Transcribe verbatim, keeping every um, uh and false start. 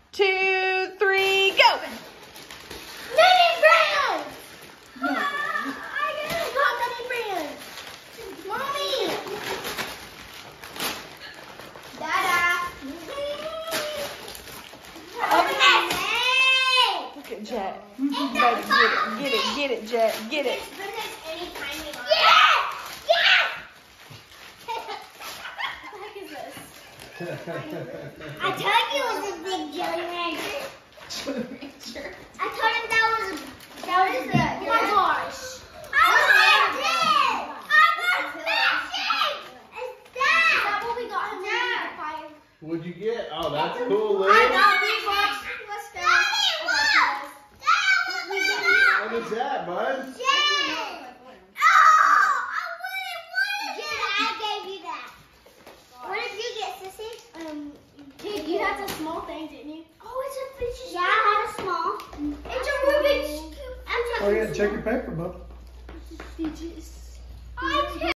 two, three, go. Mini Browns! I got Mini Browns. Mommy! Dada! Open that! Look at Jack. Baby, get it, get it, get it, Jack, get it. Yeah! Yeah! What the heck is this? I told you it was a big Jelly Rancher. Jelly Rancher. I told him that was a, that was a, oh my gosh. I want it! I want fishing! It's that! Is that what we got him there? Fire. What'd you get? Oh, that's cool, Liz. I got big rocks. Let's go. Daddy, what? What is that, bud? Jen! Oh! I really wanted Jen, I gave you that. What did you get, Sissy? Um, Dude, you had a small thing, didn't you? oh, it's a fish. Yeah, I had a small. It's a Rubik's Cube. Oh yeah, check your paper, bub. Did you?